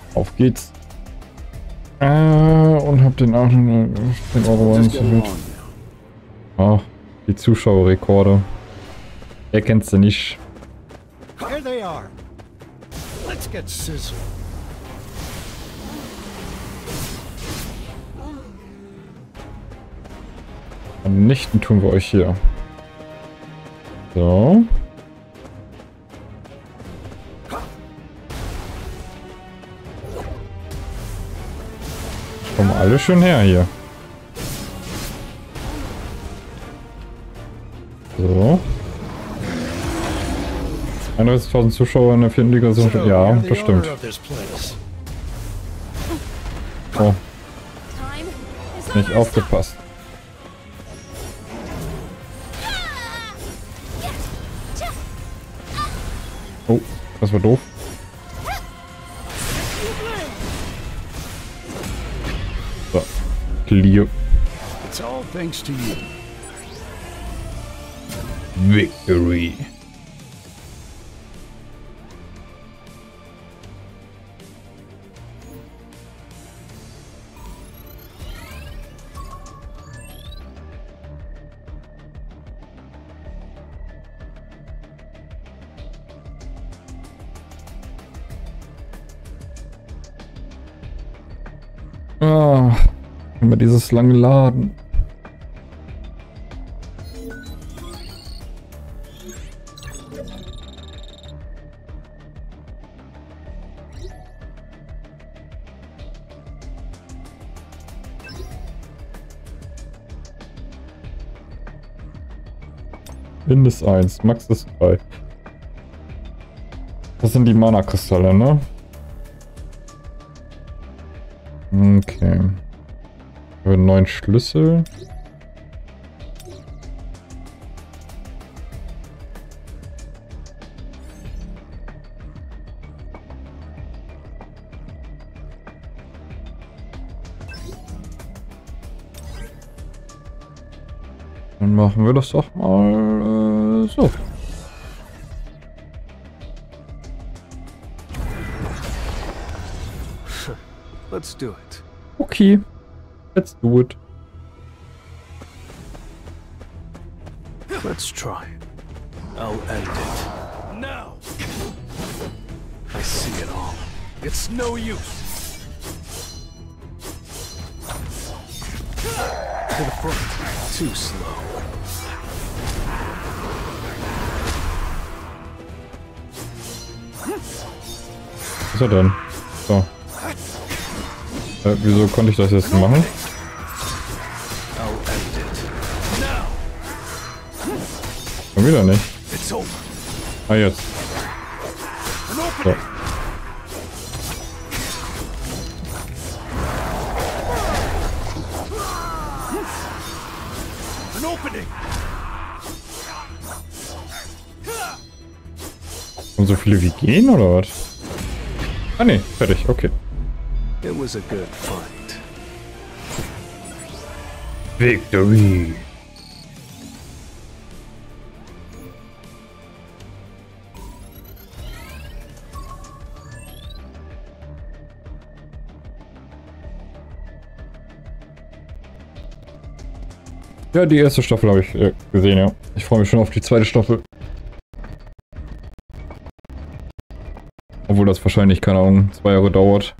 Auf geht's. Und hab den auch noch 10 Euro mit. Oh, die Zuschauerrekorde. Wer kennt's denn nicht? Here they are. Let's get sizzling. Vernichten tun wir euch hier. So. Kommen alle schön her hier. So. 31.000 Zuschauer in der 4. Liga sind schon. Ja, das stimmt. Oh. Nicht aufgepasst. Oh, das war doof. So. Clear. It's all thanks to you. Victory. Ah, immer dieses lange Laden. Mindest 1, Max ist 3. Das sind die Mana-Kristalle, ne? Okay. Wir haben 9 Schlüssel. Dann machen wir das doch mal so. Let's do it. Okay, let's do it. Let's try. I'll end it. Now! I see it all. It's no use. To the front. Too slow. Was ist er denn? So. Wieso konnte ich das jetzt machen? Schon wieder nicht. Ah, jetzt. So. Und so viele wie gehen, oder was? Ah ne, fertig, okay. It was a good fight. Victory. Ja, die erste Staffel habe ich gesehen, ja. Ich freue mich schon auf die zweite Staffel. Obwohl das wahrscheinlich, keine Ahnung, 2 Jahre dauert.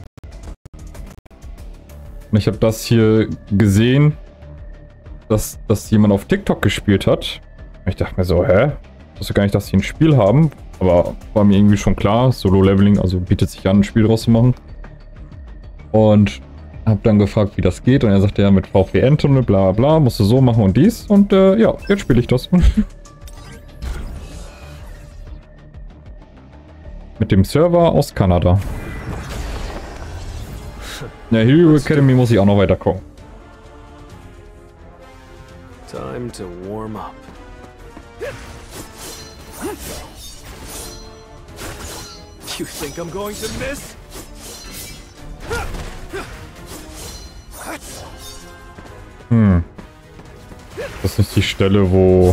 Und ich habe das hier gesehen, dass jemand auf TikTok gespielt hat. Ich dachte mir so, hä? Ich wusste gar nicht, dass die ein Spiel haben. Aber war mir irgendwie schon klar, Solo-Leveling, also bietet sich an, ein Spiel draus zu machen. Und habe dann gefragt, wie das geht. Und er sagte, ja, mit VPN-Tunnel, bla bla, musst du so machen und dies. Und ja, jetzt spiele ich das. Mit dem Server aus Kanada. Ja, Hero Academy muss ich auch noch weiter gucken. Time to warm up. You think I'm going to miss? Das ist die Stelle, wo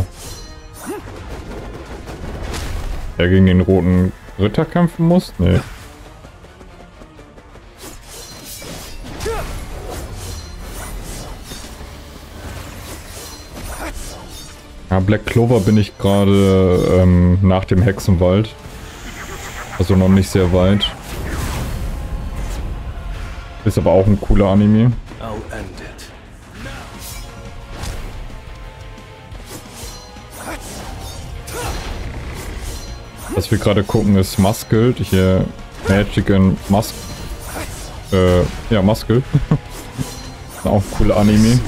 er gegen den roten Ritter kämpfen muss? Nee. Ja, Black Clover bin ich gerade nach dem Hexenwald. Also noch nicht sehr weit. Ist aber auch ein cooler Anime. Was wir gerade gucken ist Muscled. Hier Magic and ja, Muscled. Auch ein cooler Anime.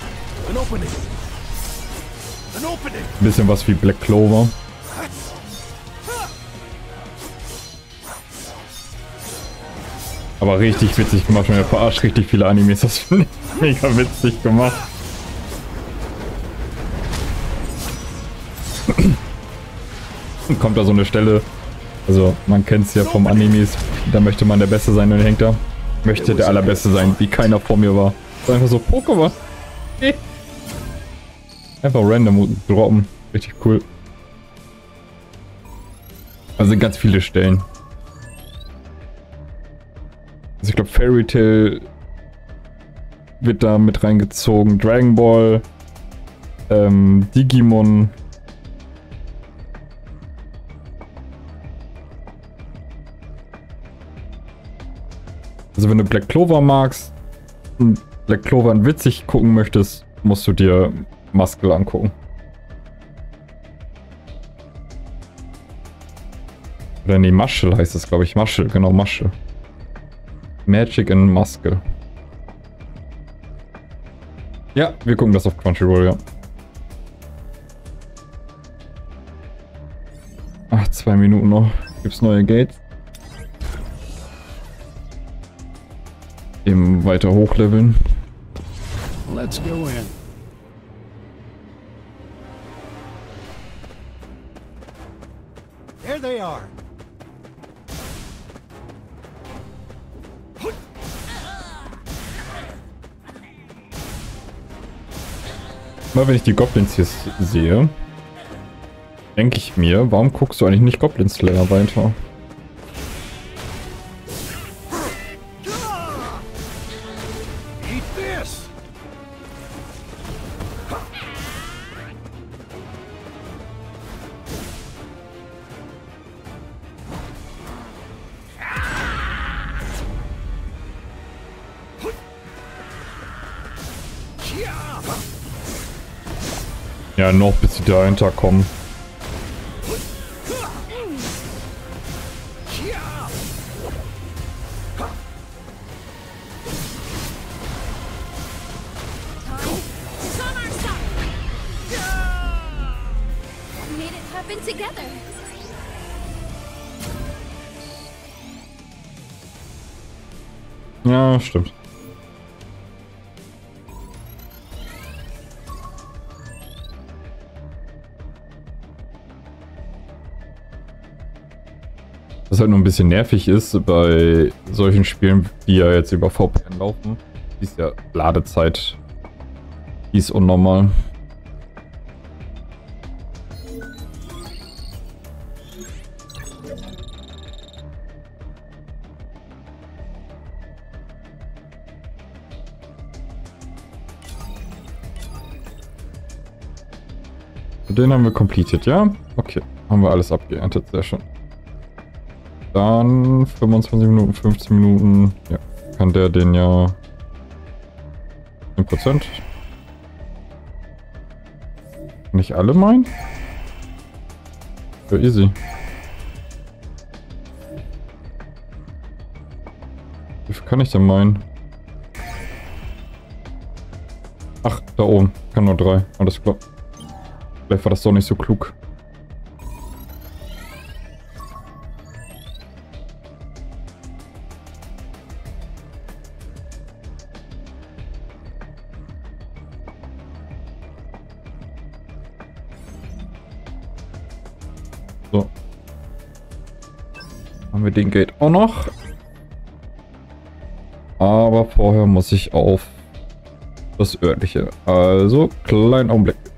Ein bisschen was wie Black Clover. Aber richtig witzig gemacht. Mir verarscht richtig viele Animes. Das finde ich mega witzig gemacht. Kommt da so eine Stelle. Also man kennt es ja vom Animes. Da möchte man der Beste sein und hängt da. Möchte der Allerbeste sein, wie keiner vor mir war. Das ist einfach so Pokémon. Einfach random droppen. Richtig cool. Also ganz viele Stellen. Also ich glaube Fairy Tail wird da mit reingezogen. Dragon Ball. Digimon. Also wenn du Black Clover magst und Black Clover und witzig gucken möchtest, musst du dir Muscle angucken. Oder nee, Muscle heißt es, glaube ich. Muscle, genau, Muscle. Magic and Muscle. Ja, wir gucken das auf Crunchyroll, ja. Ach, 2 Minuten noch. Gibt's neue Gates? Eben weiter hochleveln. Let's go in. There they are. Mal wenn ich die Goblins hier sehe, denke ich mir, warum guckst du eigentlich nicht Goblin Slayer weiter? Eat this. Ja, noch bis sie dahinter kommen. Ja, stimmt. Was halt nur ein bisschen nervig ist bei solchen Spielen, die ja jetzt über VPN laufen, ist ja Ladezeit. Die ist unnormal. Den haben wir completed, ja? Okay, haben wir alles abgeerntet, sehr schön. Dann 25 Minuten, 15 Minuten. Ja, kann der den ja 10%. Nicht alle meinen? Ja, easy. Wie viel kann ich denn meinen? Ach, da oben. Kann nur 3. Alles klar. Vielleicht war das doch nicht so klug. So. Haben wir den Gate auch noch. Aber vorher muss ich auf das örtliche. Also, kleinen Augenblick.